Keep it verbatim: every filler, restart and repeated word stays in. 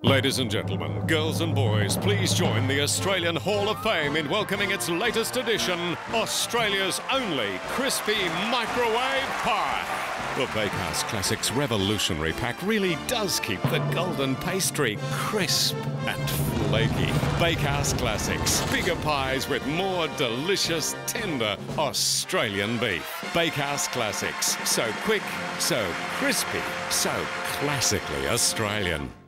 Ladies and gentlemen, girls and boys, please join the Australian Hall of Fame in welcoming its latest edition, Australia's only crispy microwave pie. The Bakewell Classics revolutionary pack really does keep the golden pastry crisp and flaky. Bakewell Classics, bigger pies with more delicious, tender Australian beef. Bakewell Classics, so quick, so crispy, so classically Australian.